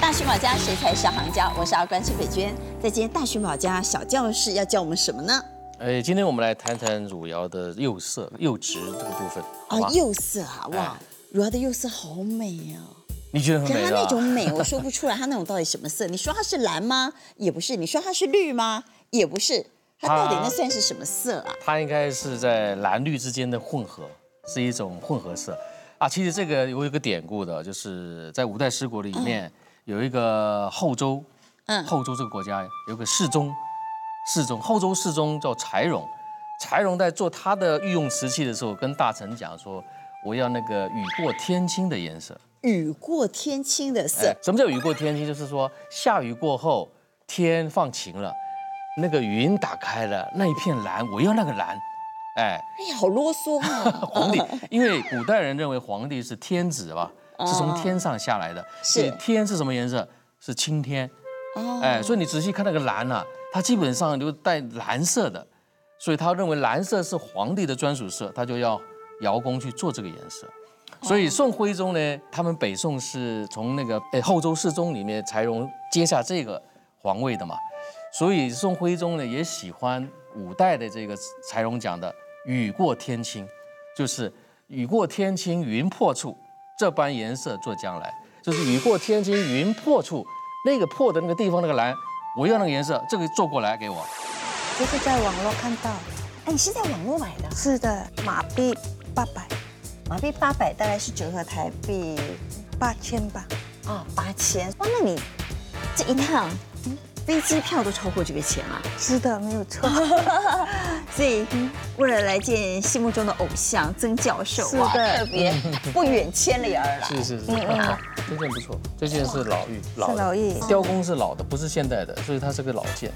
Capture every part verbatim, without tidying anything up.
大寻宝家，谁才是行家？我是阿关陈北娟。在今天大寻宝家小教室要教我们什么呢？ 哎，今天我们来谈谈汝窑的釉色、釉质这个部分。 啊，釉色啊，哇，汝窑的釉色好美啊！ 你觉得很美啊？ 可它那种美，我说不出来，它那种到底什么色？你说它是蓝吗？也不是。你说它是绿吗？也不是。它到底那算是什么色啊？ 它应该是在蓝绿之间的混合，是一种混合色啊。其实这个有一个典故的，就是在五代十国里面。嗯有一个后周，嗯，后周这个国家有个世宗，世宗后周世宗叫柴荣，柴荣在做他的御用瓷器的时候，跟大臣讲说，我要那个雨过天青的颜色。 雨过天青的色， 哎、什么叫雨过天青？就是说下雨过后，天放晴了，那个云打开了，那一片蓝，我要那个蓝。哎， 哎呀，好啰嗦啊！ 皇帝，因为古代人认为皇帝是天子吧。是从天上下来的， 是天是什么颜色？是青天，哦，哎，所以你仔细看那个蓝啊，它基本上就带蓝色的，所以他认为蓝色是皇帝的专属色，他就要窑工去做这个颜色。所以宋徽宗呢，他们北宋是从那个哎后周世宗里面柴荣接下这个皇位的嘛，所以宋徽宗呢也喜欢五代的这个柴荣讲的雨过天青，就是雨过天青云破处。这般颜色做将来，就是雨过天青云破处，那个破的那个地方那个蓝，我要那个颜色，这个做过来给我。 这是在网络看到， 哎，你是在网络买的？ 是的，马币八百， 马币八百大概是折合台币八千吧。 啊，八千。哇，那你这一趟飞机票都超过这个钱啊？ 是的，没有错。 所以为了来见心目中的偶像曾教授， 是的， 特别不远千里而来。 是是是，嗯，这件不错，这件是老玉， 老是老玉， 雕工是老的，不是现代的，所以它是个老件。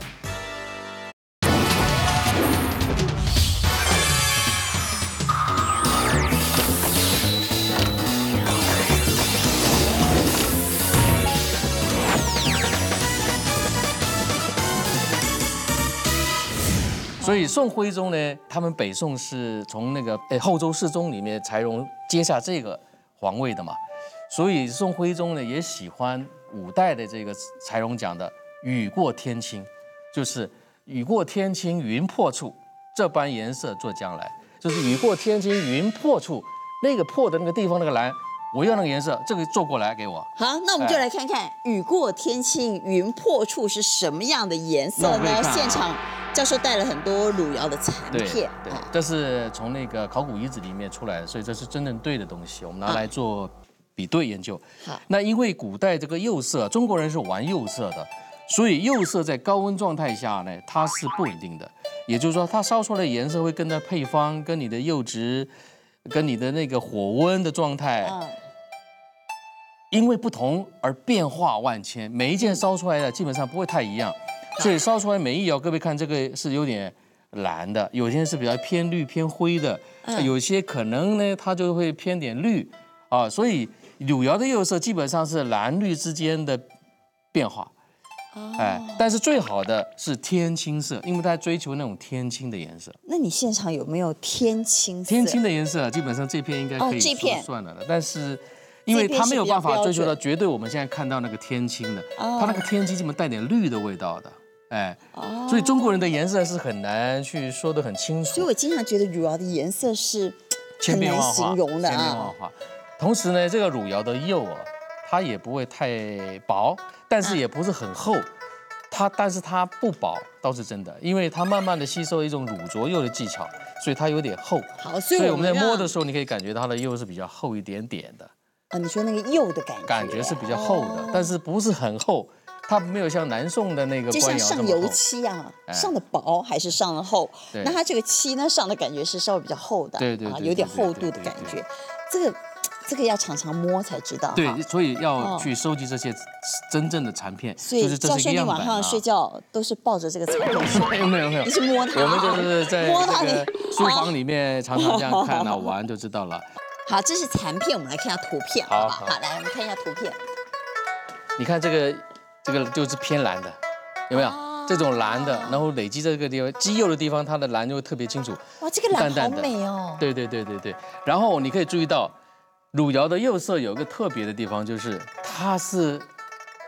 所以宋徽宗呢，他们北宋是从那个哎后周世宗里面柴荣接下这个皇位的嘛，所以宋徽宗呢也喜欢五代的这个柴荣讲的雨过天青，就是雨过天青云破处，这般颜色做将来，就是雨过天青云破处，那个破的那个地方那个蓝，我要那个颜色，这个做过来给我。 好，那我们就来看看雨过天青云破处是什么样的颜色呢？现场。教授带了很多汝窑的残片， 对，这是从那个考古遗址里面出来的，所以这是真正对的东西，我们拿来做比对研究。好，那因为古代这个釉色，中国人是玩釉色的，所以釉色在高温状态下呢，它是不稳定的，也就是说，它烧出来的颜色会跟着配方、跟你的釉质、跟你的那个火温的状态，因为不同而变化万千，每一件烧出来的基本上不会太一样。所以烧出来每一窑，各位看这个是有点蓝的，有些是比较偏绿偏灰的，有些可能呢它就会偏点绿啊。所以汝窑的釉色基本上是蓝绿之间的变化，哎，但是最好的是天青色，因为它追求那种天青的颜色。 那你现场有没有天青色？ 天青的颜色基本上这片应该可以说算了的，但是。因为它没有办法追求到绝对我们现在看到那个天青的，它那个天青基本带点绿的味道的，哎，所以中国人的颜色是很难去说得很清楚。 所以我经常觉得汝窑的颜色是很难形容的啊。 千变万化。同时呢，这个汝窑的釉啊，它也不会太薄，但是也不是很厚，它但是它不薄倒是真的，因为它慢慢的吸收一种乳浊釉的技巧，所以它有点厚。 好，所以我们在摸的时候，你可以感觉它的釉是比较厚一点点的。 啊，你说那个釉的感觉， 感觉是比较厚的，哦、但是不是很厚，它没有像南宋的那个官窑这么厚。就像上油漆啊，哎、上的薄还是上的厚？那它这个漆呢，上的感觉是稍微比较厚的， 对 对, 对, 对, 对, 对, 对, 对, 对， 有点厚度的感觉。这个这个要常常摸才知道。 对，所以要去收集这些真正的残片。 所以教授，你晚上睡觉都是抱着这个残片睡？ 没有没有没有， 你去摸它。 我们就是在这个书房里面常常这样看啊玩就知道了。 好，这是残片，我们来看一下图片，好不好？好，来，我们看一下图片。 你看这个，这个就是偏蓝的，有没有？哦、这种蓝的，然后累积在这个地方，基釉的地方，它的蓝就会特别清楚。 哇，这个蓝淡淡好美哦。 对对对对对。然后你可以注意到，汝窑的釉色有一个特别的地方，就是它是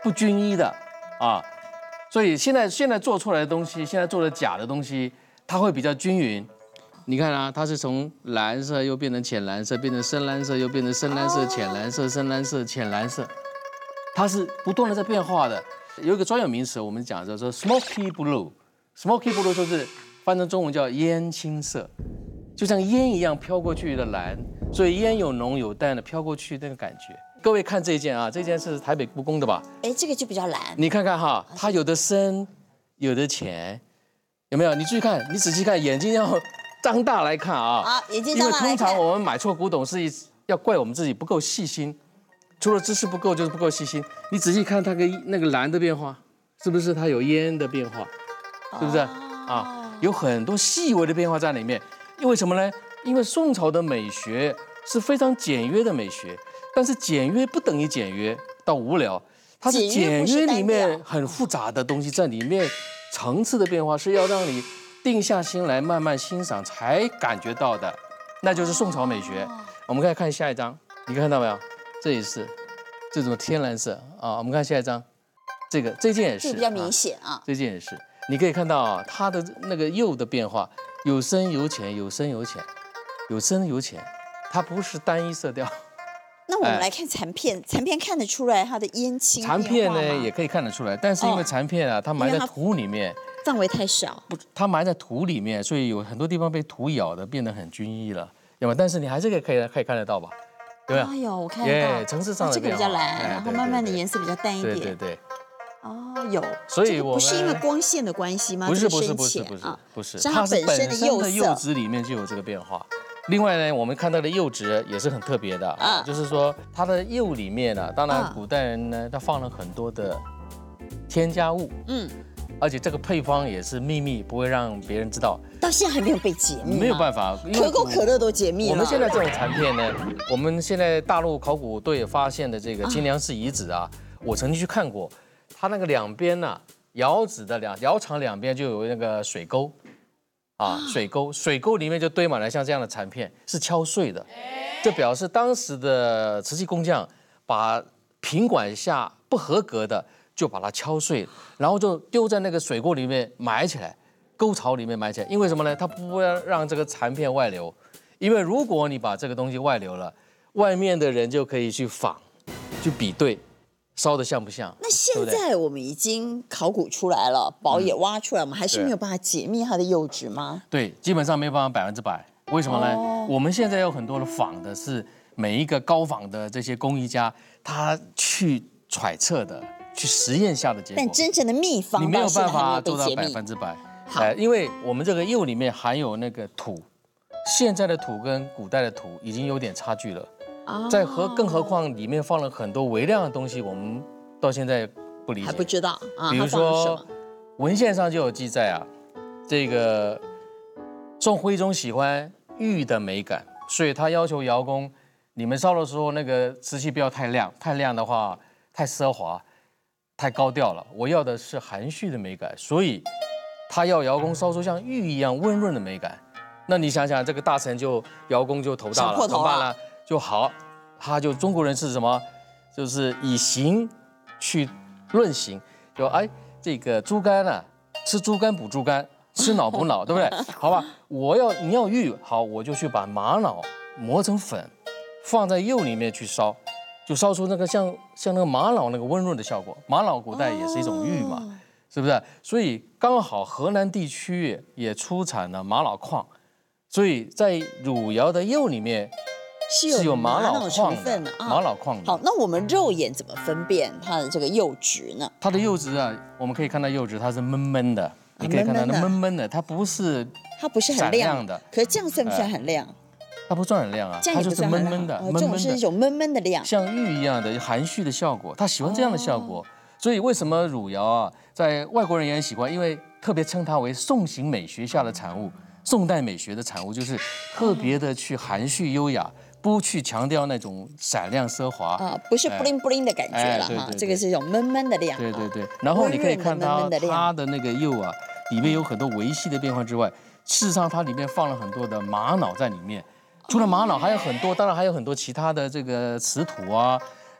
不均一的啊。所以现在现在做出来的东西，现在做的假的东西，它会比较均匀。你看啊，它是从蓝色又变成浅蓝色，变成深蓝色，又变成深蓝色、浅蓝色、深蓝色、浅蓝色，它是不断的在变化的。有一个专有名词，我们讲叫做 smoky blue，smoky blue 就是翻成中文叫烟青色，就像烟一样飘过去的蓝，所以烟有浓有淡的飘过去那个感觉。各位看这件啊，这件是台北故宫的吧？ 哎，这个就比较蓝。 你看看哈，它有的深，有的浅，有没有？你注意看，你仔细看，眼睛要张大来看啊。 好，眼睛因为张大来看。 通常我们买错古董是要怪我们自己不够细心，除了知识不够，就是不够细心。你仔细看它跟那个蓝的变化，是不是它有烟的变化？是不是啊？有很多细微的变化在里面。因为什么呢？因为宋朝的美学是非常简约的美学。但是简约不等于简约到无聊，它是简约里面很复杂的东西在里面，层次的变化是要让你定下心来慢慢欣赏才感觉到的，那就是宋朝美学。我们可以看下一张，你看到没有？这也是这种天蓝色啊。我们看下一张，这个这件也是， 这比较明显啊。 这件也是，你可以看到啊，它的那个釉的变化有深有浅，有深有浅，有深有浅，它不是单一色调。 那我们来看残片，残片看得出来它的烟青残片呢也可以看得出来，但是因为残片啊，它埋在土里面， 范围太小， 不，它埋在土里面，所以有很多地方被土咬的变得很均一了，有没有？但是你还是可以可以可以看得到吧？有没有？ 哎呦，我看得到， 层次上的这个比较蓝，然后慢慢的颜色比较淡一点， 对对对。 哦，有， 所以我们不是因为光线的关系吗？ 不是不是不是不是不是， 是它本身的釉色， 釉质里面就有这个变化。另外呢，我们看到的釉质也是很特别的啊，就是说它的釉里面呢，当然古代人呢，他放了很多的添加物，嗯，而且这个配方也是秘密，不会让别人知道。 到现在还没有被解密， 没有办法， 可口可乐都解密了。 我们现在这种残片呢，我们现在大陆考古队发现的这个清凉寺遗址啊，我曾经去看过，它那个两边呢，窑址的两窑厂两边就有那个水沟。啊，水沟，水沟里面就堆满了像这样的残片，是敲碎的，这表示当时的瓷器工匠把品管下不合格的就把它敲碎，然后就丢在那个水沟里面埋起来，沟槽里面埋起来。因为什么呢？它不要让这个残片外流，因为如果你把这个东西外流了，外面的人就可以去仿，去比对。烧的像不像？ 那现在我们已经考古出来了，宝也挖出来，我们还是没有办法解密它的釉质吗？ 对，基本上没有办法百分之百。为什么呢？哦、我们现在有很多的仿的是每一个高仿的这些工艺家，他去揣测的、去实验下的结果。 但真正的秘方， 你没有办法做到百分之百。哎，因为我们这个釉里面含有那个土，现在的土跟古代的土已经有点差距了。在何更何况里面放了很多微量的东西，我们到现在不理解， 还不知道啊。 比如说文献上就有记载啊，这个宋徽宗喜欢玉的美感，所以他要求窑工，你们烧的时候那个瓷器不要太亮，太亮的话太奢华，太高调了。我要的是含蓄的美感，所以他要窑工烧出像玉一样温润的美感。那你想想，这个大臣就窑工就头大了，怎么办呢？就好，他就中国人是什么？就是以形去论形，就哎，这个猪肝啊，吃猪肝补猪肝，吃脑补脑，对不对？好吧，我要你要玉，好，我就去把玛瑙磨成粉，放在釉里面去烧，就烧出那个像像那个玛瑙那个温润的效果。玛瑙古代也是一种玉嘛，哦、是不是？所以刚好河南地区也出产了玛瑙矿，所以在汝窑的釉里面。 是有玛瑙成分的啊，玛瑙矿。 好，那我们肉眼怎么分辨它的这个釉质呢？ 它的釉质啊，我们可以看到釉质它是闷闷的，你可以看到它闷闷的，它不是它不是很亮的。可是这样算不算很亮？ 它不算很亮啊，它就是闷闷的， 这种是一种闷闷的亮， 像玉一样的含蓄的效果。他喜欢这样的效果，所以为什么汝窑啊，在外国人也很喜欢，因为特别称它为宋型美学下的产物，宋代美学的产物，就是特别的去含蓄优雅。不去强调那种闪亮奢华啊，不是 bling bling 的感觉了哈，这个是一种闷闷的亮。 对对对，然后你可以看到它的那个釉啊，里面有很多微细的变化之外，事实上它里面放了很多的玛瑙在里面。除了玛瑙，还有很多，当然还有很多其他的这个瓷土啊，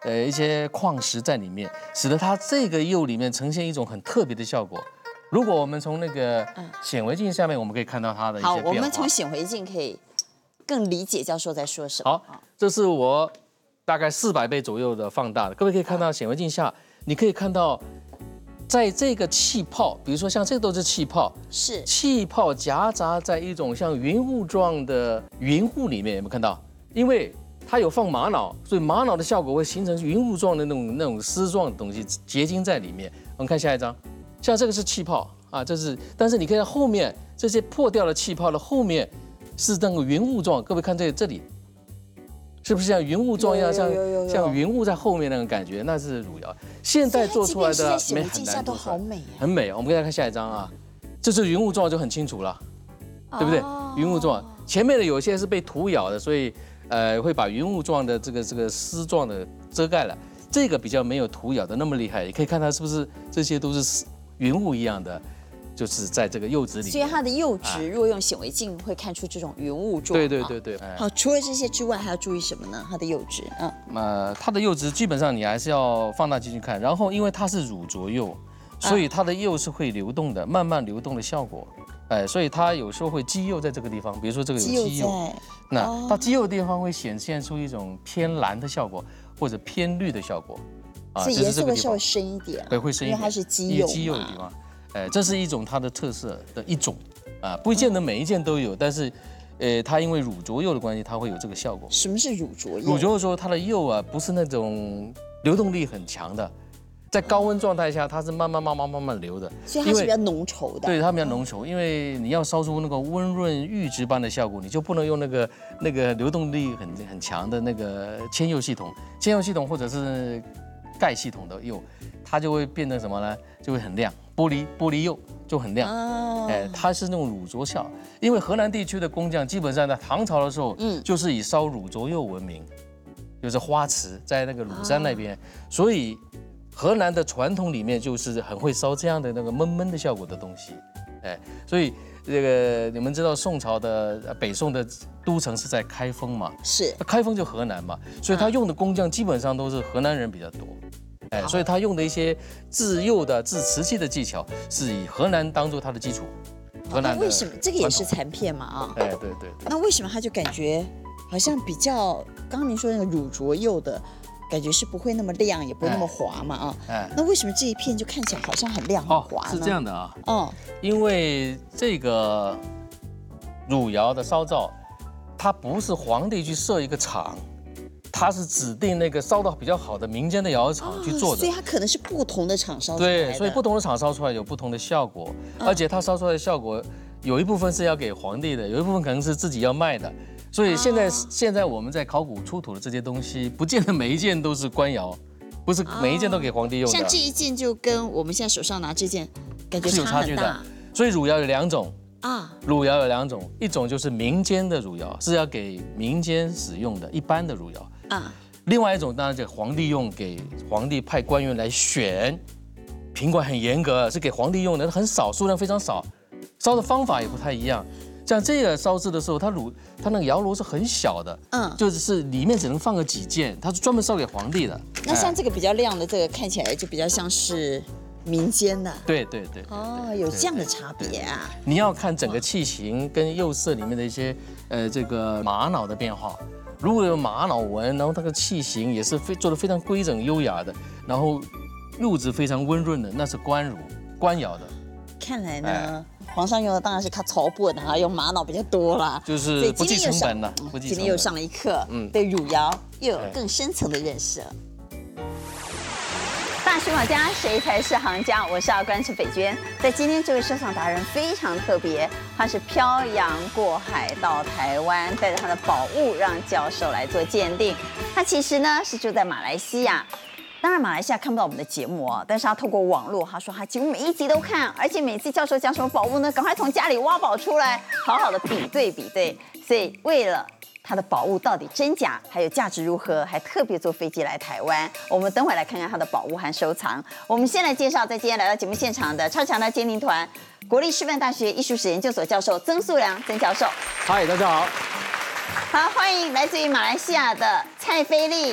呃一些矿石在里面，使得它这个釉里面呈现一种很特别的效果。如果我们从那个显微镜下面，我们可以看到它的一些好， 变化。 我们从显微镜可以更理解教授在说什么。 好，这是我大概四百倍左右的放大的，各位可以看到显微镜下，你可以看到。在这个气泡，比如说像这个都是气泡， 是气泡夹杂在一种像云雾状的云雾里面，有没有看到？因为它有放玛瑙，所以玛瑙的效果会形成云雾状的那种那种丝状的东西结晶在里面。我们看下一张，像这个是气泡啊，这是，但是你看到后面这些破掉的气泡的后面是那个云雾状，各位看这这里。是不是像云雾状一样，像像云雾在后面那种感觉？那是汝窑。现在做出来的没很难做出来， 很美。我们给大家看下一张啊，这是云雾状就很清楚了，对不对？云雾状前面的有些是被土咬的，所以呃会把云雾状的这个这个丝状的遮盖了。这个比较没有土咬的那么厉害，你可以看它是不是这些都是云雾一样的。就是在这个釉质里， 所以它的釉质如果用显微镜会看出这种云雾状。 对对对对。 好，除了这些之外，还要注意什么呢？它的釉质，嗯， 呃，它的釉质基本上你还是要放大镜去看，然后因为它是乳浊釉，所以它的釉是会流动的，慢慢流动的效果。哎，所以它有时候会基釉在这个地方，比如说这个有基釉，那它基釉的地方会显现出一种偏蓝的效果，或者偏绿的效果。 啊，所以颜色会稍微深一点。 对，会深一点， 因为它是基釉基釉的地方。哎，这是一种它的特色的一种，啊，不见得每一件都有，但是，呃，它因为乳浊釉的关系，它会有这个效果。 什么是乳浊釉？ 乳浊釉说它的釉啊，不是那种流动力很强的，在高温状态下，它是慢慢慢慢慢慢流的， 所以它是比较浓稠的。 对，它比较浓稠，因为你要烧出那个温润玉质般的效果，你就不能用那个那个流动力很很强的那个铅釉系统，铅釉系统或者是钙系统的釉，它就会变成什么呢？就会很亮。玻璃玻璃釉就很亮，哦、哎，它是那种乳浊效。因为河南地区的工匠基本上在唐朝的时候，嗯，就是以烧乳浊釉闻名，就是花瓷在那个鲁山那边，哦、所以河南的传统里面就是很会烧这样的那个闷闷的效果的东西，哎，所以这个你们知道宋朝的北宋的都城是在开封嘛？ 是， 开封就河南嘛，所以他用的工匠基本上都是河南人比较多。哎，所以他用的一些制釉的、制瓷器的技巧，是以河南当做它的基础。河南为什么这个也是残片嘛？啊， 哎，对对。 那为什么他就感觉好像比较，刚刚您说那个乳浊釉的感觉是不会那么亮，也不会那么滑嘛？啊，哎，那为什么这一片就看起来好像很亮、很滑呢？ 是这样的啊， 哦， 因为这个汝窑的烧造，它不是皇帝去设一个厂。它是指定那个烧的比较好的民间的窑厂去做的， 所以它可能是不同的厂烧出来的。 对，所以不同的厂烧出来有不同的效果，嗯、而且它烧出来的效果有一部分是要给皇帝的，有一部分可能是自己要卖的。所以现在、哦、现在我们在考古出土的这些东西，不见得每一件都是官窑，不是每一件都给皇帝用的。 像这一件就跟我们现在手上拿这件感觉差很大。 所以汝窑有两种。 啊， 汝窑有两种，一种就是民间的汝窑，是要给民间使用的一般的汝窑。啊，另外一种当然给皇帝用，给皇帝派官员来选，品管很严格，是给皇帝用的，很少，数量非常少，烧的方法也不太一样。像这个烧制的时候，它炉它那个窑炉是很小的，嗯，就是里面只能放个几件，它是专门烧给皇帝的。 那像这个比较亮的，这个看起来就比较像是民间的。 对对对。 哦，有这样的差别啊！ 你要看整个器型跟釉色里面的一些呃这个玛瑙的变化。如果有玛瑙纹，然后它的器型也是非做的非常规整优雅的，然后釉质非常温润的，那是官汝官窑的。 看来呢，哎、皇上用的当然是它草本的，用玛瑙比较多啦， 就是不计成本的。 今天又上了一课，嗯，对汝窑又有更深层的认识了。大书法家谁才是行家？我是阿关陈斐娟。在今天这位收藏达人非常特别，他是漂洋过海到台湾，带着他的宝物让教授来做鉴定。他其实呢是住在马来西亚，当然马来西亚看不到我们的节目哦，但是他透过网络，他说他几乎每一集都看，而且每次教授讲什么宝物呢，赶快从家里挖宝出来，好好的比对比对。所以为了他的宝物到底真假，还有价值如何，还特别坐飞机来台湾。我们等会来看看他的宝物和收藏。我们先来介绍在今天来到节目现场的超强的鉴定团，国立师范大学艺术史研究所教授曾素良曾教授。 嗨，大家好。 好，欢迎来自于马来西亚的蔡菲丽。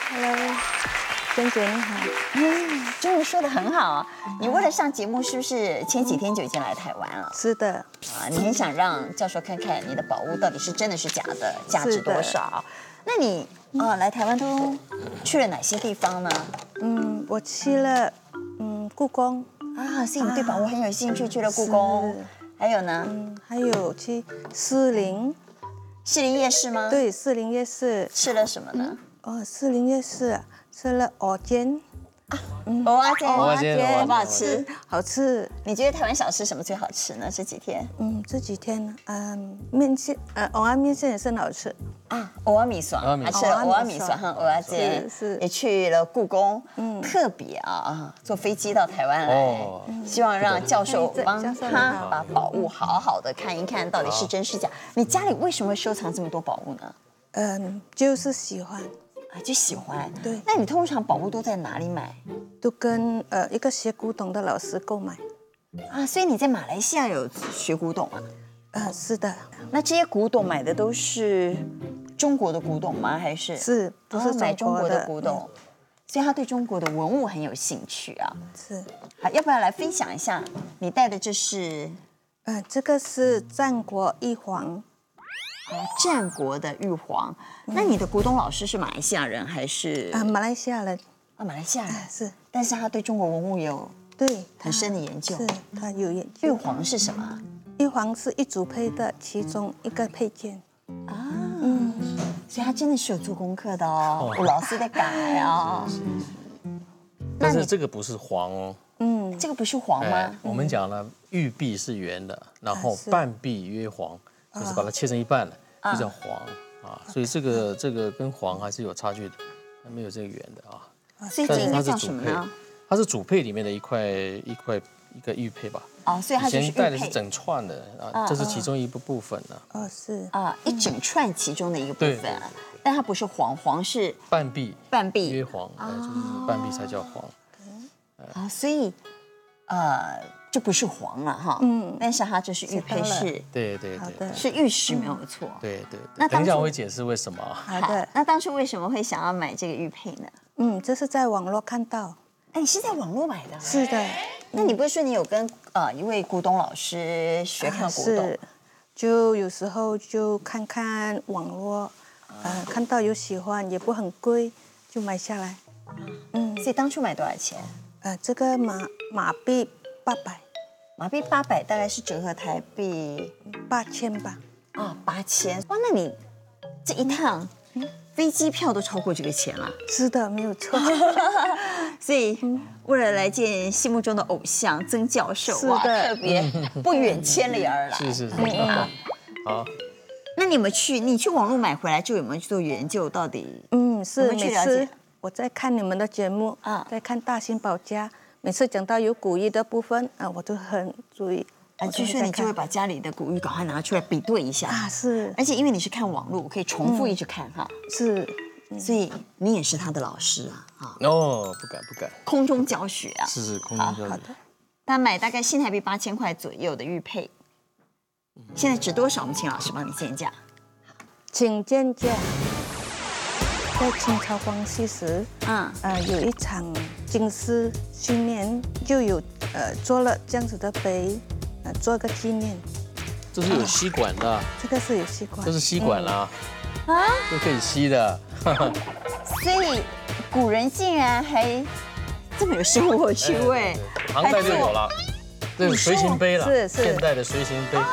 Hello， 娟姐你好。 嗯，中文说的很好啊。你为了上节目，是不是前几天就已经来台湾了？ 是的。 啊，你很想让教授看看你的宝物到底是真的是假的，价值多少？那你啊来台湾都去了哪些地方呢？ 嗯，我去了嗯故宫啊，所以你对宝物很有兴趣，去了故宫。还有呢？ 嗯，还有去士林。 士林夜市吗？ 对，士林夜市。 吃了什么呢？ 哦，士林夜市吃了蚵煎。 蚵仔煎， 蚵仔煎好不好吃？ 好吃。 你觉得台湾小吃什么最好吃呢？这几天？ 嗯，这几天嗯面线呃蚵仔面线也是很好吃。 啊，蚵仔米线，还吃了蚵仔米线和蚵仔煎， 是也去了故宫，嗯，特别啊啊，坐飞机到台湾来，希望让教授帮他把宝物好好的看一看，到底是真是假。你家里为什么会收藏这么多宝物呢？ 嗯，就是喜欢。 啊，就喜欢。 对。 那你通常宝物都在哪里买？ 都跟呃一个学古董的老师购买。 啊，所以你在马来西亚有学古董啊？ 啊，是的。 那这些古董买的都是中国的古董吗？还是是不是买中国的古董？ 嗯、 所以他对中国的文物很有兴趣啊。 是。 好，要不要来分享一下？你带的这是？ 呃，这个是战国玉皇。 哦，战国的玉皇。那你的古董老师是马来西亚人还是？ 啊，马来西亚人。 啊，马来西亚人、 啊、是。 但是他对中国文物有对很深的研究。 是，他有研究。 玉皇是什么？ 玉皇是一组配的其中一个配件。 啊，嗯，所以他真的是有做功课的哦，我老师在改哦。 但是这个不是黄哦。 嗯，这个不是黄吗？ 我们讲了，玉璧是圆的，然后半璧曰黄，就是把它切成一半了，就叫黄啊。所以这个这个跟黄还是有差距的，它没有这个圆的啊。 所以这应该叫什么呢？ 它是主配里面的一块一块一个玉佩吧。 哦，所以它就是玉佩。 以前带的是整串的啊，这是其中一部部分呢。 哦，是啊，一整串其中的一个部分啊，但它不是黄，黄是半璧， 半璧曰黄，就是半璧才叫黄。 啊，所以呃就不是黄了哈，嗯，但是它就是玉佩是， 对对对， 是玉石没有错。 对对，那等一下我会解释为什么。 好的， 那当初为什么会想要买这个玉佩呢？ 嗯，这是在网络看到。 哎，你是在网络买的？ 是的。 那你不是说你有跟呃一位古董老师学看古董？ 是，就有时候就看看网络，呃，看到有喜欢，也不很贵，就买下来。 嗯，所以当初买多少钱？ 呃，这个马马币八百， 马币八百大概是折合台币八千吧。 啊，八千哇！那你这一趟飞机票都超过这个钱了。 是的，没有错。 所以为了来见心目中的偶像曾教授，哇，特别不远千里而来。 是是是。好。 那你们去，你去网络买回来就有没有去做研究？到底？ 嗯，是每次我在看你们的节目啊， 在看大兴宝家，每次讲到有古玉的部分啊，我都很注意。 啊，据说你就会把家里的古玉赶快拿出来比对一下啊，是。 而且因为你是看网络，我可以重复一直看哈。 是。 所以你也是他的老师啊？ 啊哦，不敢不敢。 空中教学啊？ 是是空中教学。 好的。 他买大概新台币八千块左右的玉佩，现在值多少？我们请老师帮你见价。 请见价。在清朝光绪时， 嗯呃，有一场京师训练，就有呃做了这样子的杯，呃，做个纪念。 这是有吸管的。 这个是有吸管。 这是吸管啦。 啊， 都可以吸的。 所以古人竟然还这么有生活趣味， 唐代就有了，这是随行杯了， 是是现代的随行杯。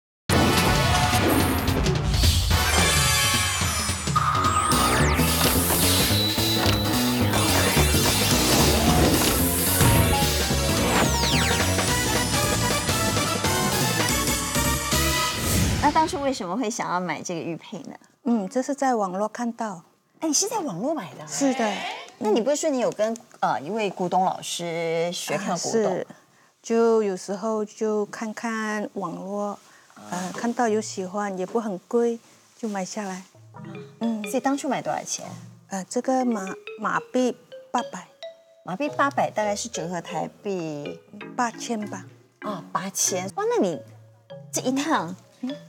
那当初为什么会想要买这个玉佩呢？ 嗯，这是在网络看到。 哎，你是在网络买的？ 是的。 那你不是说你有跟呃一位古董老师学看古董？ 是，就有时候就看看网络，呃，看到有喜欢，也不很贵，就买下来。 嗯，所以当初买多少钱？ 呃，这个马马币八百， 马币八百大概是折合台币八千吧。 啊，八千哇！那你这一趟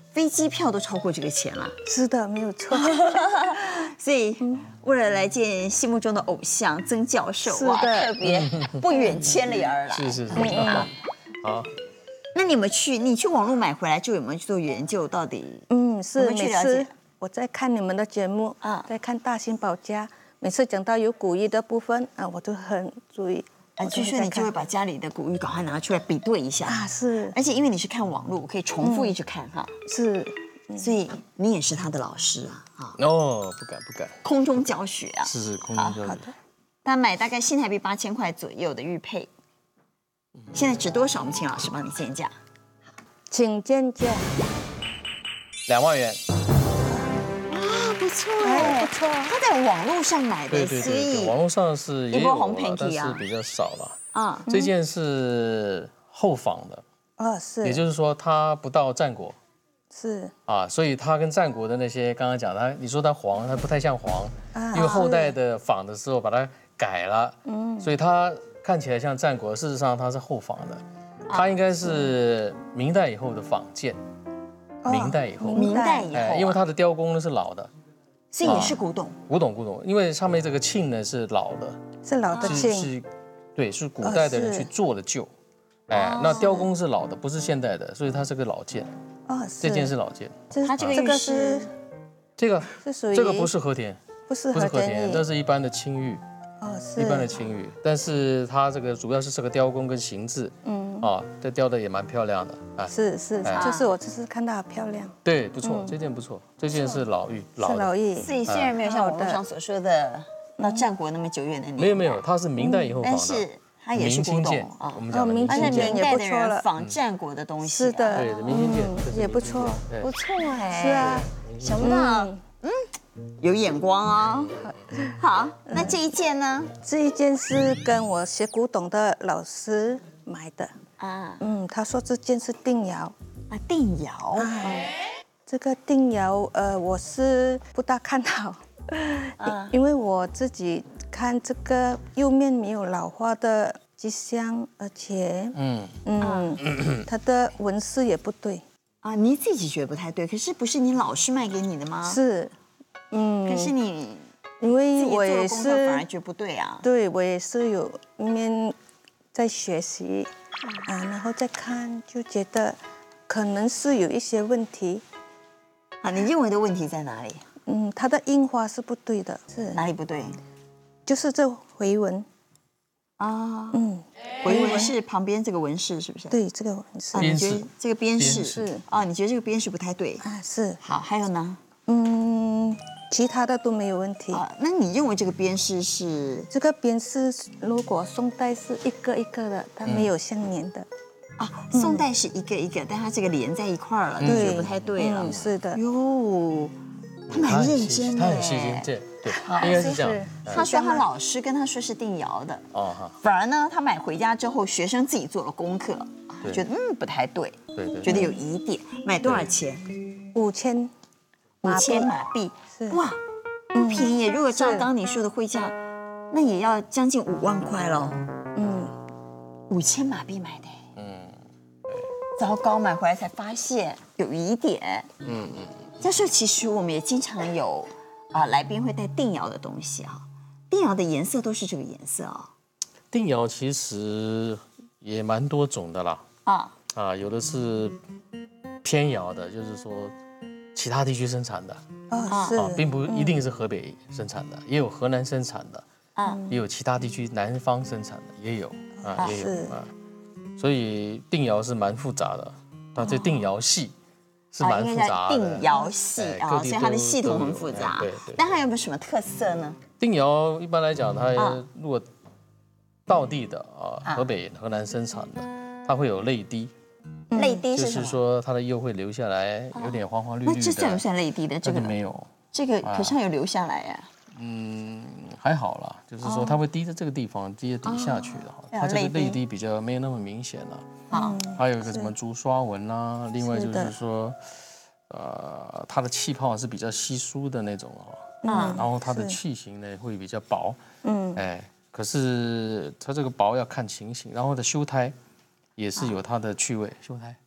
飞机票都超过这个钱了。 是的，没有错。 所以为了来见心目中的偶像曾教授， 是的哇，特别不远千里而来。 是是是，好。 那你们去，你去网络买回来就有没有去做研究？到底嗯， 有是没有去了每次解我在看你们的节目啊啊，在看大兴保家，每次讲到有古意的部分啊，我都很注意。 啊，据说你就会把家里的古玉赶快拿出来比对一下啊，是而且因为你是看网络，可以重复一直看哈， 是， 所以你也是他的老师啊，啊， 哦，不敢不敢， 空中教学啊， 是是空中教学。 他买大概新台币八千块左右的玉佩，现在值多少？我们请老师帮你见价。 请见价。 两万元。 啊，不错哎，不错。 他在网络上买的， 对对所对对， 以网络上是也有一波红了，但 Pinky 啊是比较少了。 啊， 这件是后仿的， 哦，是， 也就是说它不到战国是啊，所以它跟战国的那些刚刚讲它，你说它黄，它不太像黄， 啊因为后代的仿的时候把它改了，嗯，所以它看起来像战国，事实上它是后仿的，它应该是明代以后的仿件， 哦明代以后， 明代以后啊， 哎，因为它的雕工呢是老的， 所以也是古董。 古董古董，因为上面这个磬呢是老的， 是老的是磬， 是，对，是古代的人哦是去做的旧，哎，那雕工是老的，不是现代的，所以它是个老件， 哦，是这件是老件， 这它这个这个玉是是这个是属于这个不是和田， 不是不是和田， 和田玉， 这是一般的青玉， 哦，是一般的青玉，但是它这个主要是这个雕工跟形制，嗯，啊，这雕的也蛮漂亮的，啊， 是是， 哎就是我就是看到好漂亮， 对，不错，这件不错，这件是老玉， 是老的， 老玉， 所以虽然没有像网络上所说的到战国那么久远的年代， 没有没有，它是明代以后仿但是的， 它也是古明清件董啊我。们讲的哦明明清件而且明， 也代的人不错了仿战国的东西， 是，的， 对的，明清件嗯这是也不明清件错， 对不错哎。 是啊， 想不到有眼光哦。好，那这一件呢？ 这一件是跟我学古董的老师买的， 啊嗯，他说这件是定窑， 啊，定窑。 这个定窑，呃，我是不大看好，因为我自己看这个釉面没有老化的迹象，而且， 嗯， 嗯，它的纹饰也不对， 啊，你自己觉得不太对，可是不是你老师卖给你的吗？。 是，嗯， 可是你因为自己做我也的功课反而是， 觉得不对啊。 对我也是有一面在学习，啊，然后再看就觉得可能是有一些问题， 啊，你认为的问题在哪里？ 嗯，它的印花是不对的，是， 哪里不对？ 就是这回纹， 啊， 嗯， 回纹是旁边这个纹饰是不是？。 对，这个纹饰啊，，你觉得边饰这个边饰边饰啊？你觉得这个边饰不太对？ 啊，是， 好，还有呢？ 嗯，其他的都没有问题。 啊，那你认为这个边饰是这个边饰如果宋代是一个一个的，它没有相连的， 啊？宋代是一个一个，但它这个连在一块儿了，你觉得不太对了嗯，？是的， 哟，他蛮认真的他很细心， 哎。 这对，应该是这样是。 他说他老师跟他说是定窑的， 哦哈， 反而呢，他买回家之后，学生自己做了功课，啊对觉得嗯不太对， 对对， 觉得有疑点。买多少钱？ 五千， 五千马币， 是哇，不便宜。如果照是刚刚你说的汇价，那也要将近五万块喽。 嗯， 五千马币买的， 嗯， 糟糕，买回来才发现有疑点。 嗯嗯， 教授，其实我们也经常有啊、来宾会带定窑的东西啊，定窑的颜色都是这个颜色啊。 定窑其实也蛮多种的啦， 啊， 啊，有的是偏窑的，就是说其他地区生产的哦，是啊，，并不一定是河北生产的，也有河南生产的， 啊， 也有其他地区南方生产的，也有啊，也有是啊，所以定窑是蛮复杂的，它这定窑系是蛮复应该叫杂的。 定窑系哎啊， 各地都所以它的系统都有很复杂哎对对。 但它有没有什么特色呢？ 定窑一般来讲，它啊如果道地的啊， 啊河北、河南生产的，它会有泪滴， 泪滴就是是什么？ 说它的釉会留下来，有点黄黄绿绿那这算不的。 算泪滴的？这个这个没有， 这个可是它有留下来呀。 嗯，还好啦，就是说它会滴在这个地方，滴在底下去的哈。 哦它这个泪滴泪滴比较没有那么明显了。 好， 还有一个什么竹刷纹啦，另外就是是的说，呃，它的气泡是比较稀疏的那种哦。 嗯然后它的是器型呢会比较薄， 嗯， 哎，可是它这个薄要看情形，然后的修胎也是有它的趣味，修胎，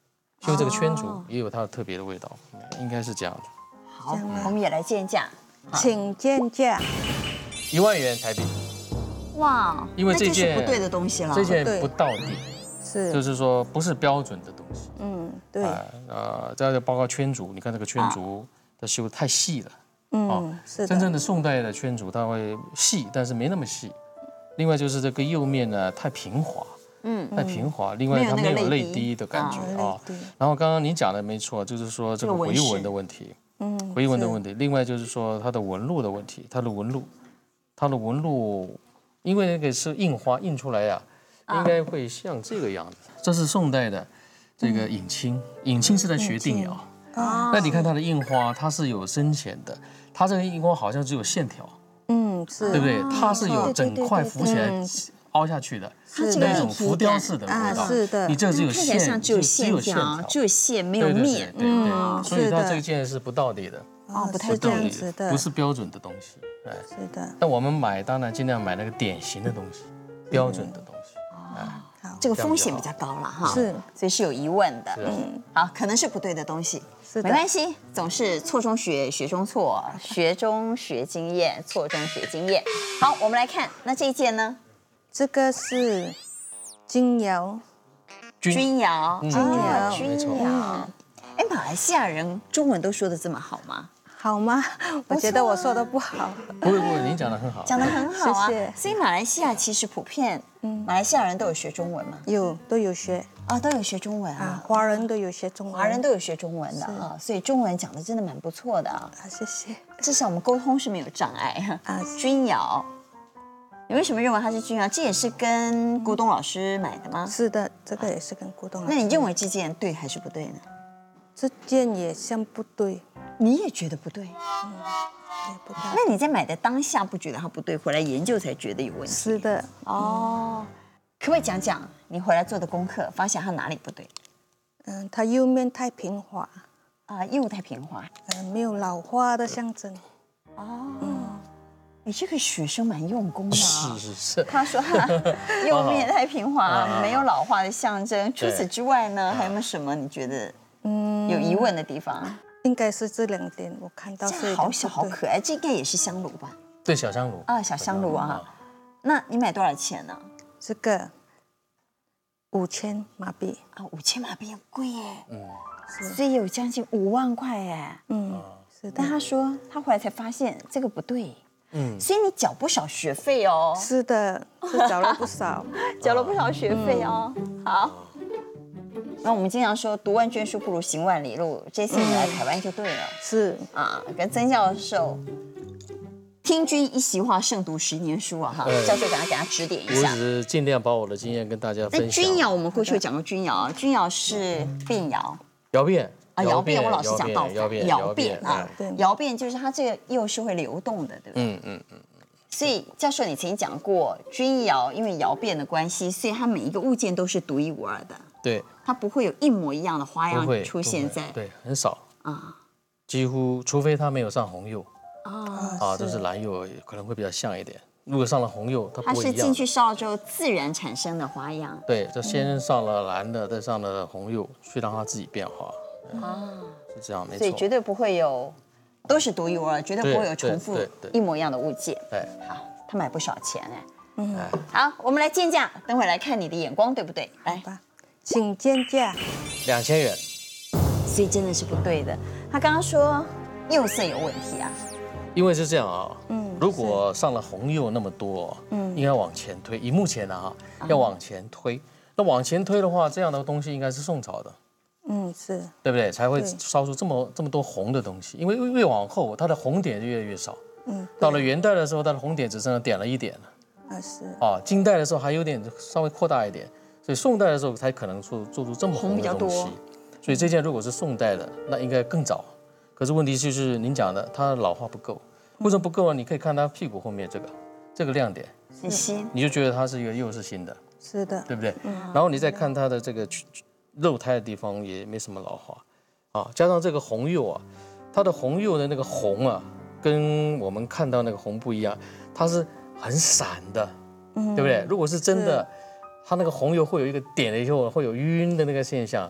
因为这个圈竹也有它的特别的味道，应该是这样的。 好，我们也来见价， 请见价， 一万元台币。 哇， 因为这件是不对的东西了， 这件不到底， 是， 就是说不是标准的东西。 嗯，对， 呃，再包括圈竹，你看这个圈竹的修太细了。 嗯，是的。 真正的宋代的圈竹，它会细，但是没那么细。另外就是这个釉面呢太平滑，嗯，太平滑。另外它没有泪滴的感觉啊。然后刚刚你讲的没错，就是说这个回纹的问题，嗯，回纹的问题。另外就是说它的纹路的问题，它的纹路，它的纹路，因为那个是印花印出来呀，应该会像这个样子。这是宋代的这个隐青，隐青是在学定窑。啊，那你看它的印花，它是有深浅的，它这个印花好像只有线条。 嗯，是， 对不对？它是有整块浮起来、凹下去的，是那种浮雕式的味道。 是的， 你这只有线， 像只有线条，只有线没有面。 对对对，所以它这件是不到底的。 哦，不太这样子的， 不是标准的东西。 哎，是的。 那我们买当然尽量买那个典型的东西，标准的东西。 哎，这个风险比较高了哈。 是， 所以是有疑问的。嗯，好，可能是不对的东西。没关系，总是错中学，学中错，学中学经验，错中学经验。好，我们来看，那这一件呢？ 这个是钧窑， 钧窑， 钧窑， 钧窑。哎，马来西亚人中文都说的这么好吗？ 好吗？我觉得我说的不好。 不会不会，您讲的很好， 讲的很好啊。 谢谢。 所以马来西亚其实普遍，马来西亚人都有学中文吗？ 有，都有学。 啊，都有学中文啊， 华人都有学中文， 华人都有学中文的啊，所以中文讲的真的蛮不错的啊。 谢谢， 至少我们沟通是没有障碍啊。钧窑，你为什么认为它是钧窑？这也是跟古董老师买的吗？ 是的，这个也是跟古董老师。 那你认为这件对还是不对呢？ 这件也像不对， 你也觉得不对，嗯，也不对。那你在买的当下不觉得它不对，回来研究才觉得有问题？ 是的， 哦。可不可以讲讲你回来做的功课，发现它哪里不对？ 嗯，它釉面太平滑啊，釉太平滑， 嗯，没有老化的象征。 哦，嗯，你这个学生蛮用功的啊。 是是是。 他说釉面太平滑，没有老化的象征。除此之外呢，还有没有什么你觉得嗯有疑问的地方？ 应该是这两点，我看到是好小好可爱，这应该也是香炉吧？ 对，小香炉啊，小香炉啊。那你买多少钱呢？ 这个五千马币啊，五千马币很贵耶，嗯，所以有将近五万块耶，嗯，是的。但他说他回来才发现这个不对，嗯，所以你缴不少学费哦。 是的，是缴了不少， 缴了不少学费哦。好，那我们经常说读万卷书不如行万里路，这次你来台湾就对了， 是啊，跟曾教授。听君一席话，胜读十年书啊！哈，教授给他给他指点一下。 我只是尽量把我的经验跟大家分享。 那钧窑我们过去有讲过钧窑，钧窑是变窑， 窑变啊，窑变我老是讲到窑变， 窑变啊，窑变就是它这个釉是会流动的，对不对？嗯嗯嗯。所以教授你曾经讲过，钧窑因为窑变的关系，所以它每一个物件都是独一无二的。 对。 它不会有一模一样的花样出现在。 对，很少啊，几乎除非它没有上红釉。啊，啊，都是蓝釉，可能会比较像一点。如果上了红釉，它不会一样。 它是进去烧了之后自然产生的花样。 对，就先上了蓝的，再上了红釉，去让它自己变化。啊，是这样，没错。 所以绝对不会有，都是独一无二，绝对不会有重复一模一样的物件。 对， 好，他买不少钱哎。嗯，好，我们来见价，等会来看你的眼光对不对？来吧，请见价。 两千元。 所以真的是不对的。他刚刚说釉色有问题啊。 因为是这样啊，嗯，如果上了红釉那么多，嗯，应该往前推。以目前的哈，要往前推。那往前推的话，这样的东西应该是宋朝的， 嗯，是对不对？才会烧出这么这么多红的东西。因为越往后，它的红点就越来越少。嗯，到了元代的时候，它的红点只剩下点了一点了。啊是。啊，金代的时候还有点稍微扩大一点，所以宋代的时候才可能做做出这么红的东西。所以这件如果是宋代的，那应该更早。可是问题就是您讲的，它老化不够。为什么不够呢？你可以看它屁股后面这个，这个亮点， 很新， 你就觉得它是一个釉是新的， 是的， 对不对？嗯。然后你再看它的这个肉胎的地方也没什么老化，啊，加上这个红釉啊，它的红釉的那个红啊，跟我们看到那个红不一样，它是很闪的，嗯，对不对？如果是真的，它那个红釉会有一个点了以后会有晕的那个现象。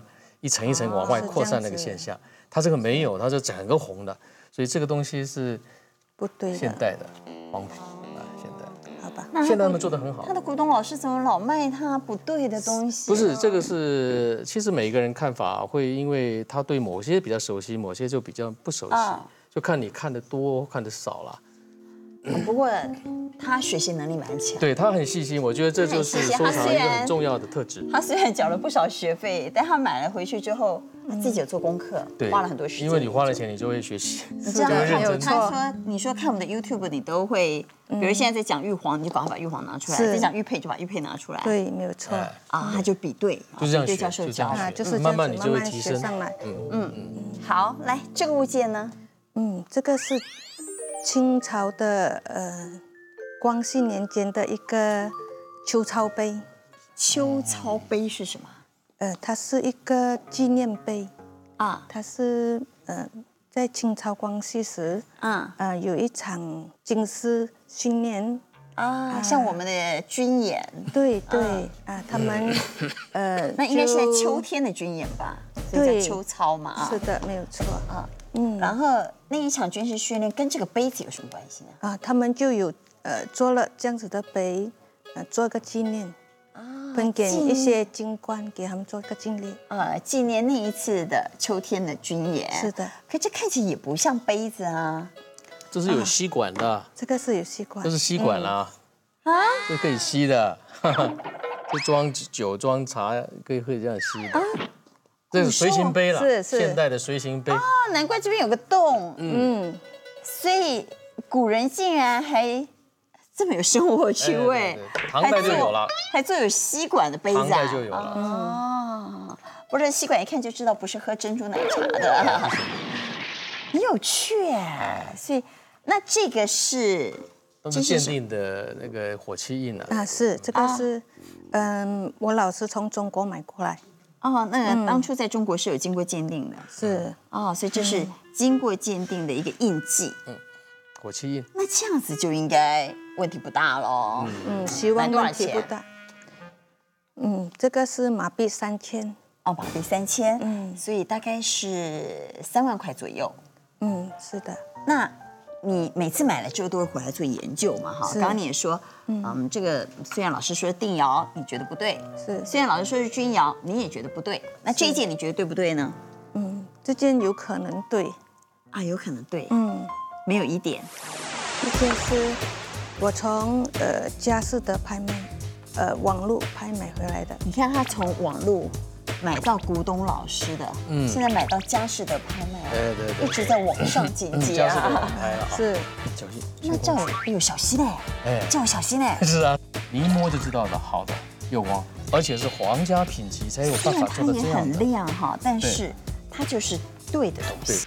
一层一层往外扩散那个现象。它这个没有，它是整个红的，所以这个东西是不对的， 现代的黄皮啊，现代。 好吧， 现在他们做的很好。 他的古董老师怎么老卖他不对的东西？ 不是这个是，其实每一个人看法会，因为他对某些比较熟悉，某些就比较不熟悉，啊、就看你看的多看的少了。 不过他学习能力蛮强， 对他很细心，我觉得这就是收藏一个很重要的特质。 他虽然缴了不少学费，但他买了回去之后，他自己有做功课， 对， 花了很多时间。 因为你花了钱，你就会学习。 你知道他有他说，你说看我们的 YouTube， 你都会，比如现在在讲玉皇，你就赶快把玉皇拿出来；在讲玉佩，就把玉佩拿出来。 对，没有错。 啊，他就比对， 就这样对教授教， 就是慢慢你就会提升上来。 嗯嗯，好，来这个物件呢， 嗯，这个是清朝的呃。光绪年间的一个秋操杯， 秋操杯是什么？ 呃，它是一个纪念碑啊，它是呃在清朝光绪时，啊，呃有一场军事训练啊，像我们的军演， 对对啊，他们呃那应该是在秋天的军演吧？对，秋操嘛啊， 是的，没有错啊， 嗯，然后那一场军事训练跟这个杯子有什么关系呢？ 啊，他们就有。呃，做了这样子的碑，呃，做个纪念，啊，分给一些军官，给他们做个纪念， 呃，纪念那一次的秋天的军演。 是的， 可这看起来也不像杯子啊， 这是有吸管的，啊、 这个是有吸管， 这是吸管啦，嗯、啊，这可以吸的，这装酒装茶可以可以这样吸的，啊、这是随行杯了， 是是现代的随行杯。 哦，难怪这边有个洞，嗯，嗯所以古人竟然还。这么有生活趣味， 唐代就有了， 还做有吸管的杯子啊， 唐代就有了。 哦，不是吸管一看就知道不是喝珍珠奶茶的，很有趣哎。所以那这个是都是鉴定的那个火漆印啊。 啊，是这个是，嗯，我老师从中国买过来。 哦，那个当初在中国是有经过鉴定的， 是哦，所以这是经过鉴定的一个印记。 嗯。火漆印， 那这样子就应该问题不大喽。 嗯，希望问题不大。嗯，这个是马币三千。 哦，马币三千。嗯，所以大概是三万块左右。 嗯，是的。 那你每次买了之后都会回来做研究嘛？哈，刚刚你也说，嗯，这个虽然老师说定窑你觉得不对， 是； 虽然老师说是钧窑你也觉得不对，那这一件你觉得对不对呢？ 嗯，这件有可能对。 啊，有可能对。 嗯。 没有疑点， 这件是我从呃佳士得拍卖，呃网络拍卖回来的。 你看他从网络买到古董老师的，嗯，现在买到佳士得拍卖， 对对对， 一直在往上进阶啊。 是， 小心。 那叫有小心嘞，哎，叫我小心嘞。 是啊，你一摸就知道的，好的又光，而且是皇家品级才有办法做的这样。 它也很亮哈，但是它就是对的东西。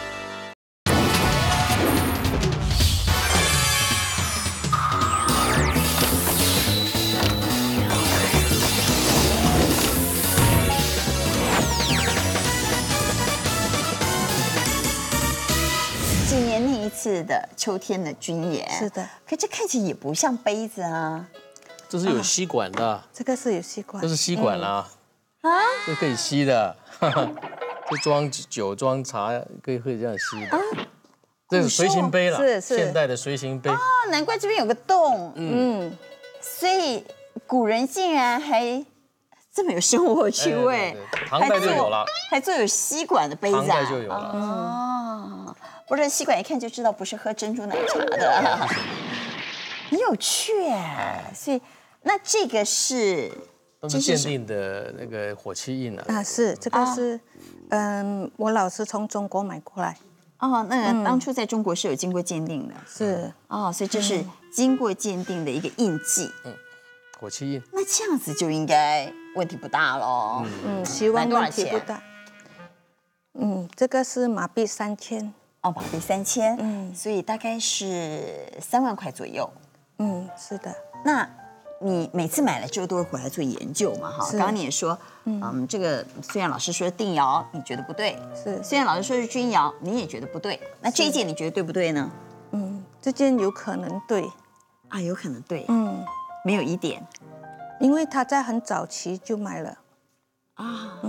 次的秋天的军演， 是的， 可这看起来也不像杯子啊， 这是有吸管的，啊、 这个是有吸管， 这是吸管啦， 啊， 这可以吸的，这装酒装茶可以可以这样吸的，啊、这是随行杯了， 是是现代的随行杯。 哦，难怪这边有个洞，嗯，嗯所以古人竟然还这么有生活趣味， 哎、对对唐代就有了， 还做有吸管的杯子啊， 唐代就有了， 哦。不是吸管一看就知道不是喝珍珠奶茶的，很有趣哎。所以那这个是都是鉴定的那个火漆印啊。 啊，是这个是，嗯，我老师从中国买过来。 哦，那个当初在中国是有经过鉴定的。 是。 哦，所以这是经过鉴定的一个印记。 嗯，火漆印。 那这样子就应该问题不大喽。 嗯，希望问题不大。嗯，这个是马币三千。 哦，马币三千，嗯，所以大概是三万块左右。 嗯，是的。 那你每次买了之后都会回来做研究嘛？哈，刚刚你也说，嗯，这个虽然老师说定窑你觉得不对， 是； 虽然老师说是钧窑你也觉得不对，那这一件你觉得对不对呢？ 嗯，这件有可能对。 啊，有可能对。 嗯， 没有疑点， 因为他在很早期就买了。 啊，嗯，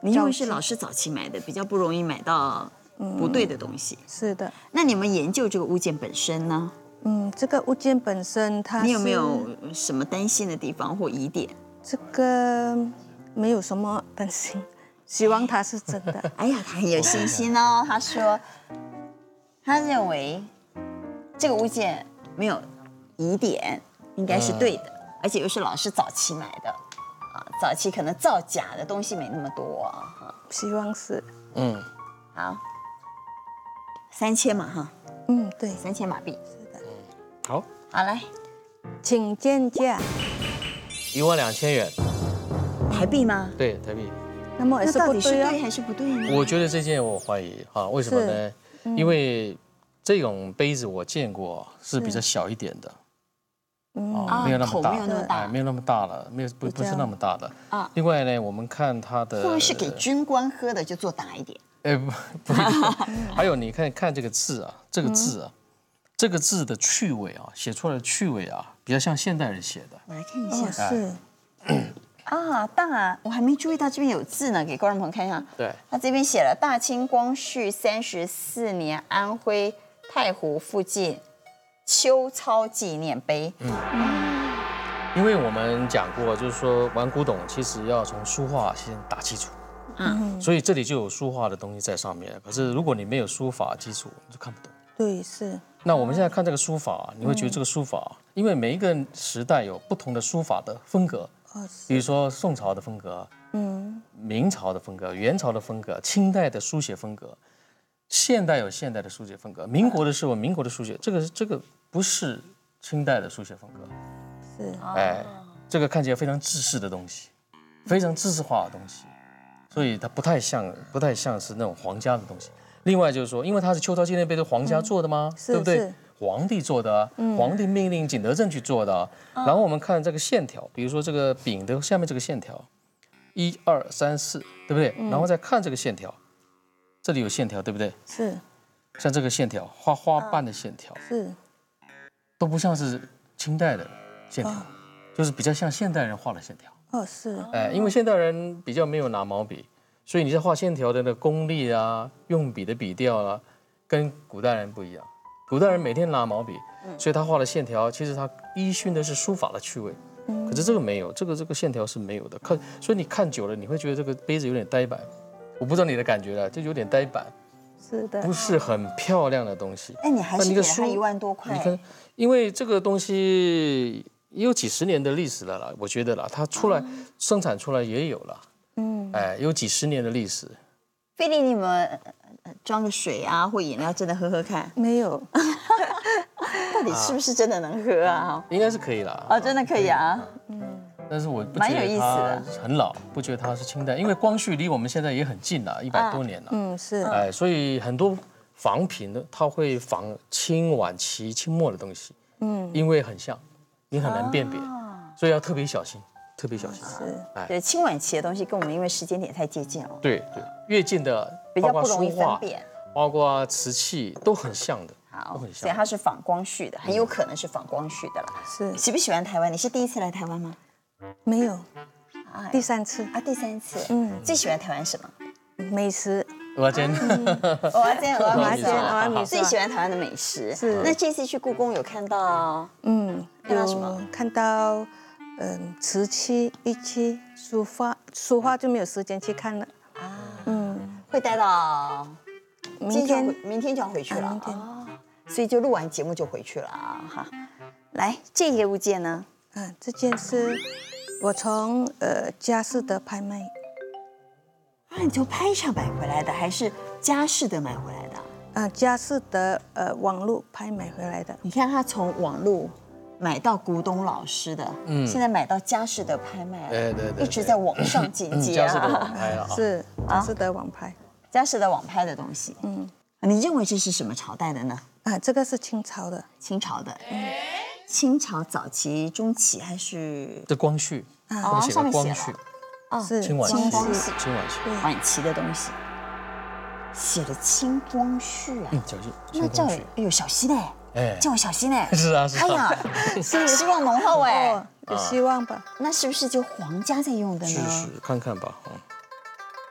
你因为是老师早期买的，比较不容易买到不对的东西。 嗯、是的。 那你们研究这个物件本身呢？ 嗯，这个物件本身它， 你有没有什么担心的地方或疑点？ 这个没有什么担心，希望它是真的。 哎呀，他很有信心哦。他说，他认为这个物件没有疑点，应该是对的，嗯、而且又是老师早期买的。早期可能造假的东西没那么多啊， 希望是。 嗯， 好，三千嘛哈。 嗯，对， 三千马币。 是的。 嗯，好， 好来， 请见价。 一万两千元。 台币吗？ 对，台币。 那么也是不对啊？ 对还是不对呢？ 我觉得这件我怀疑哈，为什么呢？嗯、因为这种杯子我见过是比较小一点的。 哦， 没有那么大， 没有那么大， 没有那么大了，没有不不是那么大的啊。另外呢，我们看它的， 会不会是给军官喝的，就做大一点？ 哎，不不一定。还有你看看这个字啊，这个字啊，这个字的趣味啊，写出来的趣味啊，比较像现代人写的。 我来看一下， 是啊，大，我还没注意到这边有字呢，给观众朋友看一下。 对， 他这边写了大清光绪三十四年安徽太湖附近。秋操纪念碑。嗯， 因为我们讲过，就是说玩古董其实要从书画先打基础，嗯，所以这里就有书画的东西在上面。可是如果你没有书法基础，你就看不懂。 对，是。 那我们现在看这个书法，你会觉得这个书法，因为每一个时代有不同的书法的风格，比如说宋朝的风格，嗯，明朝的风格，元朝的风格，清代的书写风格。现代有现代的书写风格，民国的时候民国的书写，这个这个不是清代的书写风格， 是， 哎，这个看起来非常制式的东西，非常制式化的东西，所以它不太像不太像是那种皇家的东西。另外就是说，因为它是秋操纪念碑是皇家做的吗？ 嗯、 对不对？皇帝做的，嗯、皇帝命令景德镇去做的。嗯、然后我们看这个线条，比如说这个饼的下面这个线条，一二三四，对不对？嗯、然后再看这个线条。这里有线条，对不对？ 是， 像这个线条，画花瓣的线条， 是， 都不像是清代的线条，哦、就是比较像现代人画的线条。 哦，是。 哎，因为现代人比较没有拿毛笔，所以你在画线条的那个功力啊，用笔的笔调啊，跟古代人不一样。古代人每天拿毛笔，所以他画的线条，其实他依循的是书法的趣味。嗯、可是这个没有，这个这个线条是没有的。看，所以你看久了，你会觉得这个杯子有点呆板。我不知道你的感觉了，就有点呆板， 是的， 不是很漂亮的东西。 哎，你还是给他一万多块。 你看，因为这个东西也有几十年的历史了啦，我觉得啦，它出来、嗯、生产出来也有了，嗯，哎，有几十年的历史。 菲利，你们装个水啊或饮料，真的喝喝看？ 没有， 到底是不是真的能喝啊？ 应该是可以啦。 哦，真的可以啊，嗯。 但是我不觉得它很老，不觉得它是清代，因为光绪离我们现在也很近了，一百多年了。嗯，是。哎，所以很多仿品呢，它会仿清晚期、清末的东西。嗯，因为很像，你很难辨别，所以要特别小心，特别小心。 是。哎，对，清晚期的东西跟我们因为时间点太接近了。 对对，越近的比较不容易分辨， 包括瓷器都很像的。 好，所以它是仿光绪的，很有可能是仿光绪的了。是。喜不喜欢台湾？你是第一次来台湾吗？ 没有，第三次啊，第三次。嗯，最喜欢台湾什么？ 美食。 蚵仔煎。 蚵仔煎，蚵仔煎， 蚵仔煎。 最喜欢台湾的美食。是。那这次去故宫有看到？嗯，看到什么？ 看到嗯瓷器、玉器、书画，书画就没有时间去看了。啊。嗯， 会待到明天， 明天就要回去了。明天。哦，所以就录完节目就回去了啊！哈，来，这个物件呢？ 啊，这件是我从呃佳士得拍卖。 啊，你从拍场买回来的，还是佳士得买回来的？ 啊，佳士得呃网络拍买回来的。 你看他从网络买到古董老师的，嗯，现在买到佳士得拍卖， 对对对， 一直在网上进阶啊。 佳士得网拍啊， 是佳士得网拍， 佳士得网拍的东西。嗯，你认为这是什么朝代的呢？ 啊，这个是清朝的。 清朝的。嗯。清朝早期、中期还是？ 这光绪啊，上面写了， 哦， 是清晚期，清晚期， 晚期的东西，写的清光绪啊， 嗯，小心， 那叫哎呦小心嘞，哎，叫我小心嘞， 是啊，是啊， 哎呀，是希望浓厚哎， 有希望吧？ 那是不是就皇家在用的呢？ 是是，看看吧，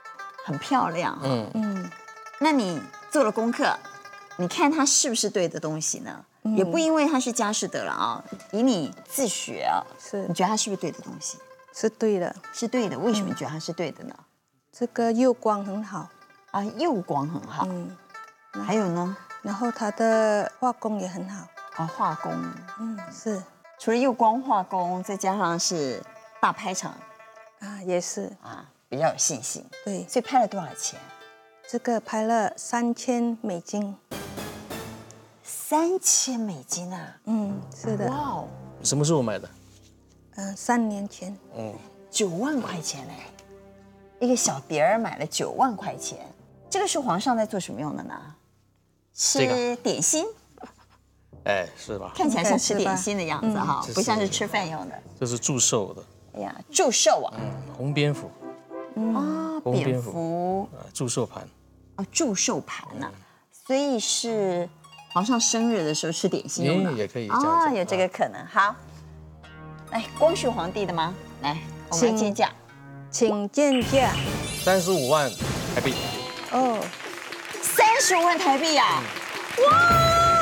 很漂亮。 嗯嗯， 那你做了功课，你看它是不是对的东西呢？ 嗯也不因为它是佳士得了啊，以你自学啊， 是你觉得它是不是对的东西？ 是对的， 是对的。为什么你觉得它是对的呢？ 这个釉光很好， 啊，釉光很好。 嗯， 还有呢？ 然后它的画工也很好， 啊，画工。 嗯，是除了釉光画工，再加上是大拍场啊，也是啊，比较有信心。 对。 所以拍了多少钱？ 这个拍了三千美金， 三千美金啊！ 嗯，是的， 哇哦， 什么时候买的？ 嗯，三年前， 嗯， 九万块钱嘞！一个小碟儿买了九万块钱，这个是皇上在做什么用的呢？ 这个吃点心， 哎，是吧？ 看起来像吃点心的样子哈， 嗯不像是吃饭用的。 这是祝寿的， 哎呀，祝寿啊！ 嗯，红蝙蝠， 啊，蝙红蝙蝠啊，祝寿盘， 啊，祝寿盘呐，所以是皇上生日的时候吃点心用的， 也可以这样啊， 讲有这个可能。好，来，光绪皇帝的吗？来，我们来见价， 请见价三十五万台币。 哦， 三十五万台币啊！哇！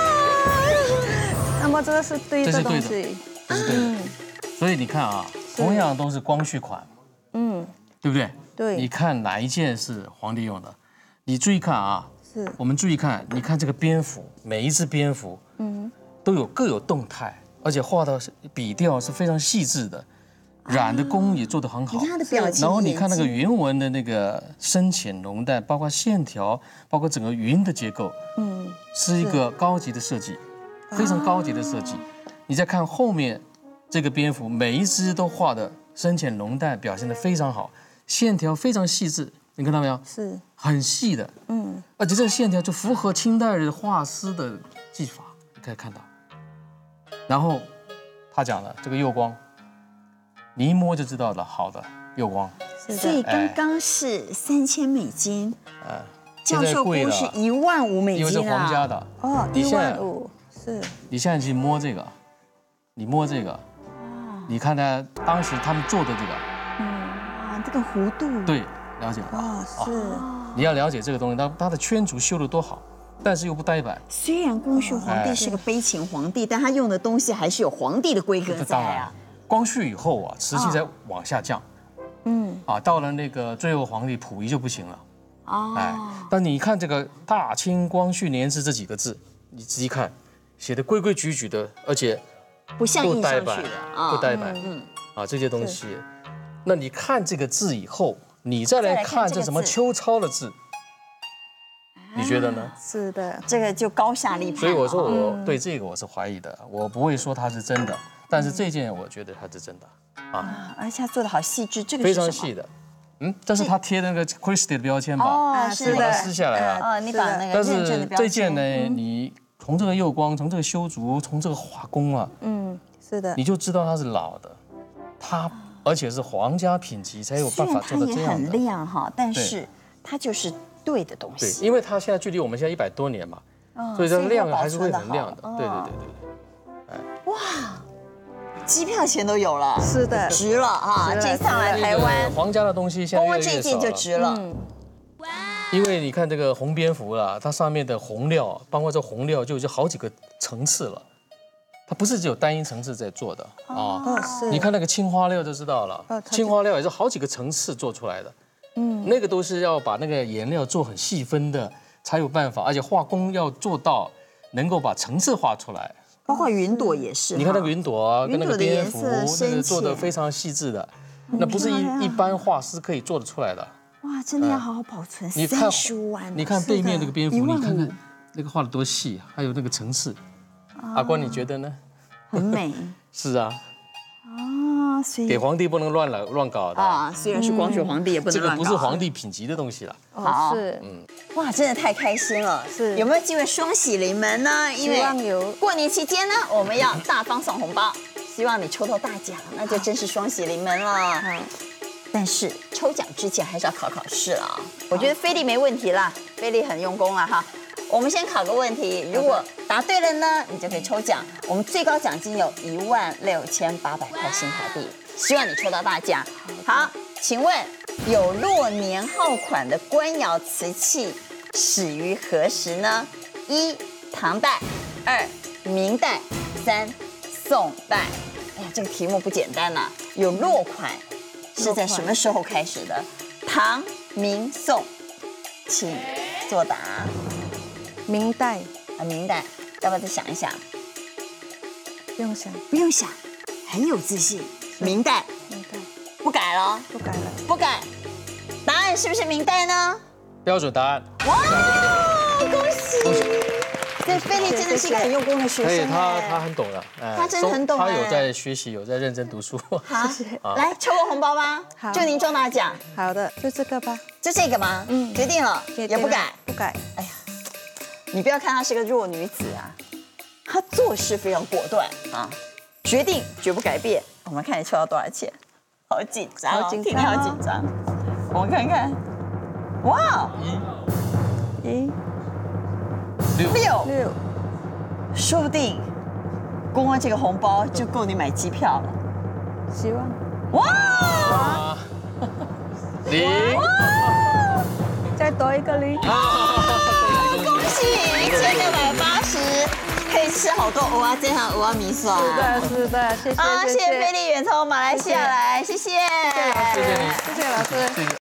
那么这个是对的东这是对的西， 这是对的。所以你看啊，同样都是光绪款， 嗯， 对不对？ 对你看哪一件是皇帝用的？你注意看啊， 是， 我们注意看，你看这个蝙蝠，每一只蝙蝠，嗯，都有各有动态，而且画的笔调是非常细致的，染的工也做得很好。 你看他的表情， 然后你看那个云纹的那个深浅浓淡，包括线条，包括整个云的结构， 嗯， 是一个高级的设计，非常高级的设计。你再看后面这个蝙蝠，每一只都画的深浅浓淡，表现得非常好，线条非常细致，你看到没有？ 是， 很细的， 嗯， 而且这个线条就符合清代的画师的技法，你可以看到。然后他讲了这个釉光，你一摸就知道了，好的釉光。 所以刚刚是三千美金， 哎， 教授估是一万五美因为是金啊！ 皇家的。 哦，一你现在万五，是， 你现在去摸这个，你摸这个，你看他当时他们做的这个， 啊，这个弧度， 对，了解了吧？ 哦，是， 你要了解这个东西，它它的圈足修得多好，但是又不呆板。 虽然光绪皇帝是个悲情皇帝，但他用的东西还是有皇帝的规格在啊。 光绪以后啊，瓷器在往下降， 嗯， 啊，到了那个最后皇帝溥仪就不行了。 哦， 哎，但你看这个“大清光绪年制”这几个字，你仔细看，写的规规矩矩的，而且不像印上去不呆板的， 不呆板， 嗯， 啊，这些东西。那你看这个字以后，你再来看这什么秋抄的字，你觉得呢？ 是的， 这个就高下立判。 所以我说我对这个我是怀疑的，我不会说它是真的，但是这件我觉得它是真的啊， 啊，而且他做的好细致，这个非常细的。嗯，但是他贴的那个 Christie 的标签吧， 哦，是把它的， 撕下来啊。 哦，你把那个但认证的是标签这件呢，你从这个釉光，从这个修竹，从这个画工啊， 嗯，是的， 你就知道它是老的，它而且是皇家品级才有虽然办法做到它也很这样的。 亮哈，但是它就是对的东对， 西。 因为它现在距离我们现在一百多年嘛， 哦所以这所以它亮还是会保存得很亮的。 好对对哦对对对。 机票钱都有了， 是的， 值了啊！ 值了这一上来这个台湾， 皇家的东西现在越光来越少了这件就。值了。 嗯， 因为你看这个红蝙蝠啦，它上面的红料，包括这红料就有好几个层次了，它不是只有单一层次在做的啊。 哦，是， 你看那个青花料就知道了哦，它就青花料也是好几个层次做出来的， 嗯， 那个都是要把那个颜料做很细分的才有办法，而且画工要做到能够把层次画出来。 包括云朵也是， 你看那个云朵啊，跟那个蝙蝠， 云朵的颜色那个做的深浅非常细致的，那不是漂亮一一般画师可以做得出来的。 哇，真的要好好保存。 你看三十五万， 你看背面那个蝙蝠， 一万五你看看那个画的多细，还有那个层次。阿关，你觉得呢？ 很美是啊， 啊，所以给皇帝不能乱来乱搞的， 啊，虽然是光绪皇帝，也不能这个乱搞不是皇帝品级的东西了。 好哦，是， 哇，真的太开心了！ 是有没有机会双喜临门呢？因希望有为过年期间呢，我们要大方送红包，希望你抽到大奖，那就真是双喜临门了。 好， 但是抽奖之前还是要考考试了啊！我觉得菲利没问题啦，菲利很用功了哈。我们先考个问题，如果答对了呢，你就可以抽奖。我们最高奖金有一万六千八百块新台币，希望你抽到大奖。好，请问有落年号款的官窑瓷器始于何时呢？一、唐代；二、明代；三、宋代。哎呀，这个题目不简单呐、啊！有落款是在什么时候开始的？唐、明、宋，请作答。 明代。 啊，明代，要不要再想一想？ 不用想， 不用想，很有自信。明代， 明代， 不改了， 不改了， 不改。答案是不是明代呢？ 标准答案。 哇，恭喜！对，菲利真的是一个很用功的学可以， 生。 他他很懂的，哎他真的很懂他哎有在学习，有在认真读书。 好，来抽个红包吧， 好祝您中大奖。 好的，就这个吧。 就这个吗？ 嗯决定了， 决定了也不改。 不改。 哎呀，你不要看她是个弱女子啊，她做事非常果断啊，决定绝不改变。我们看你抽到多少钱，好紧张哦， 好紧张哦听你好紧张。我们看看，哇， 一、 六六， 六， 说不定光光这个红包就够你买机票了。 希望。 哇！ 零， 再多一个零。 恭喜一千六百八十，可以吃好多蚵仔煎和蚵仔米线。 是的，是的，谢谢， 啊，谢谢菲利远从马来西亚来，谢谢。 谢谢你， 谢谢老师。 谢谢。